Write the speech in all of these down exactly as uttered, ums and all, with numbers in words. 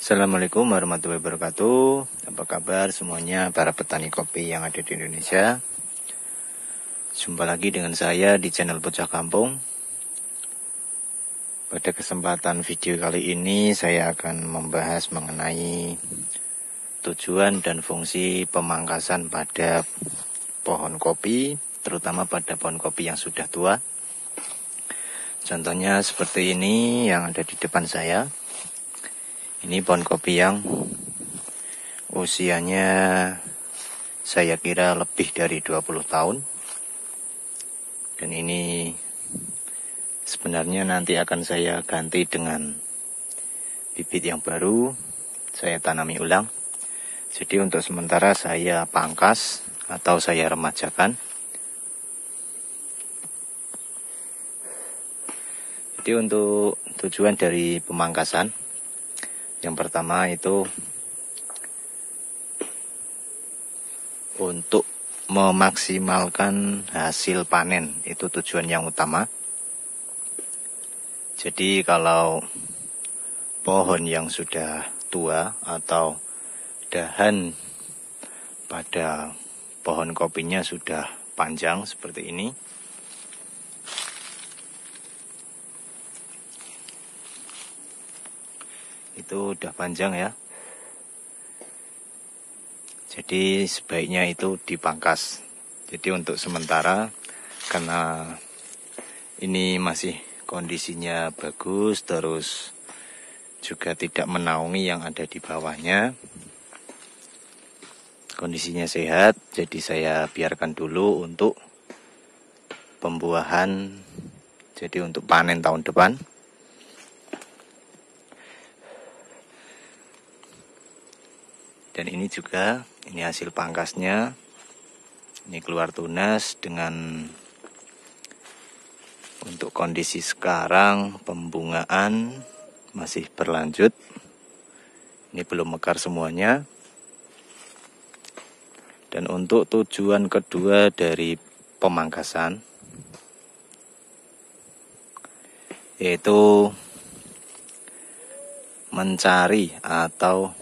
Assalamualaikum warahmatullahi wabarakatuh. Apa kabar semuanya para petani kopi yang ada di Indonesia? Jumpa lagi dengan saya di channel Bocah Kampung. Pada kesempatan video kali ini saya akan membahas mengenai tujuan dan fungsi pemangkasan pada pohon kopi, terutama pada pohon kopi yang sudah tua. Contohnya seperti ini yang ada di depan saya. Ini pohon kopi yang usianya saya kira lebih dari dua puluh tahun. Dan ini sebenarnya nanti akan saya ganti dengan bibit yang baru, saya tanami ulang. Jadi untuk sementara saya pangkas atau saya remajakan. Jadi untuk tujuan dari pemangkasan, yang pertama itu untuk memaksimalkan hasil panen, itu tujuan yang utama. Jadi kalau pohon yang sudah tua atau dahan pada pohon kopinya sudah panjang seperti ini, itu udah panjang ya. Jadi sebaiknya itu dipangkas. Jadi untuk sementara, karena ini masih kondisinya bagus, terus juga tidak menaungi yang ada di bawahnya, kondisinya sehat, jadi saya biarkan dulu untuk pembuahan, jadi untuk panen tahun depan. Dan ini juga, ini hasil pangkasnya. Ini keluar tunas dengan untuk kondisi sekarang pembungaan masih berlanjut. Ini belum mekar semuanya. Dan untuk tujuan kedua dari pemangkasan, yaitu mencari atau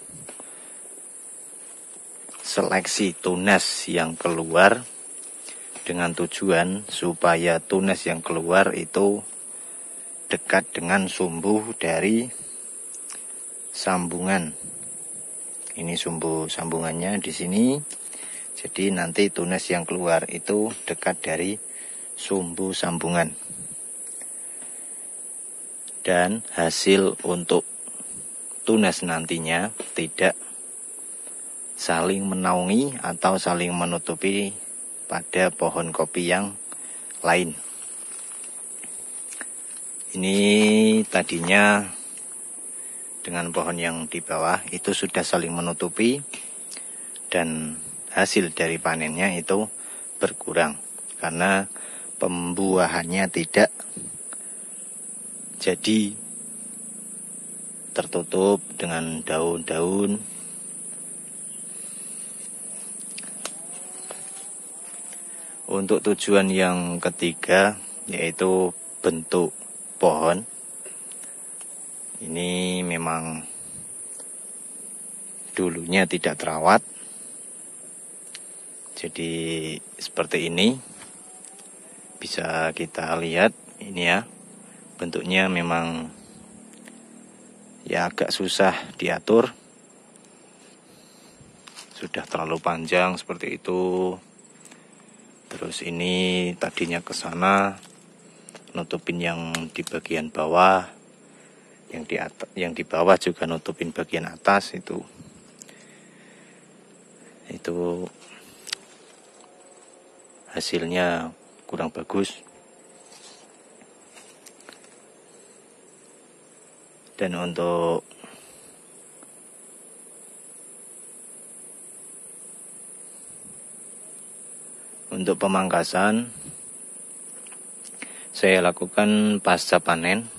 seleksi tunas yang keluar, dengan tujuan supaya tunas yang keluar itu dekat dengan sumbu dari sambungan. Ini sumbu sambungannya di sini. Jadi nanti tunas yang keluar itu dekat dari sumbu sambungan. Dan hasil untuk tunas nantinya tidak saling menaungi atau saling menutupi pada pohon kopi yang lain. Ini tadinya dengan pohon yang di bawah itu sudah saling menutupi, dan hasil dari panennya itu berkurang karena pembuahannya tidak jadi tertutup dengan daun-daun. Untuk tujuan yang ketiga, yaitu bentuk pohon. Ini memang dulunya tidak terawat. Jadi seperti ini. Bisa kita lihat ini ya. Bentuknya memang ya agak susah diatur. Sudah terlalu panjang seperti itu. Terus ini tadinya ke sana nutupin yang di bagian bawah, yang di atas, yang di bawah juga nutupin bagian atas, itu itu hasilnya kurang bagus. Dan untuk Untuk pemangkasan saya lakukan pasca panen.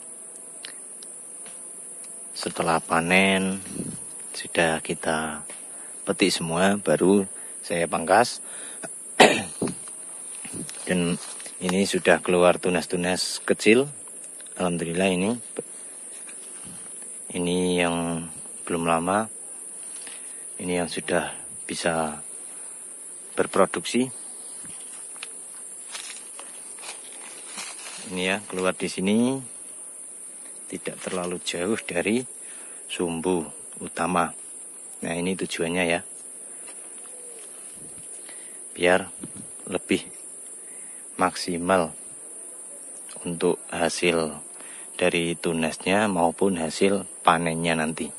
Setelah panen sudah kita petik semua, baru saya pangkas. Dan ini sudah keluar tunas-tunas kecil. Alhamdulillah ini Ini yang belum lama, ini yang sudah bisa berproduksi. Ini ya, keluar di sini tidak terlalu jauh dari sumbu utama. Nah, ini tujuannya ya, biar lebih maksimal untuk hasil dari tunasnya maupun hasil panennya nanti.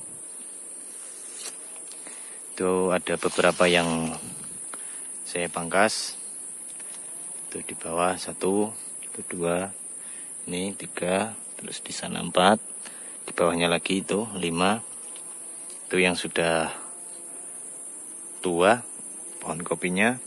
Itu ada beberapa yang saya pangkas. Itu di bawah satu, itu dua, ini tiga, terus di sana empat, di bawahnya lagi itu lima. Itu yang sudah tua pohon kopinya.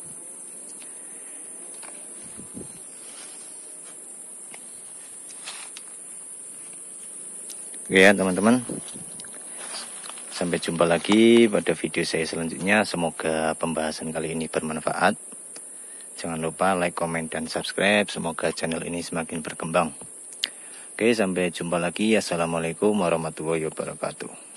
Oke ya teman-teman, sampai jumpa lagi pada video saya selanjutnya. Semoga pembahasan kali ini bermanfaat. Jangan lupa like, comment, dan subscribe. Semoga channel ini semakin berkembang. Oke, sampai jumpa lagi. Assalamualaikum warahmatullahi wabarakatuh.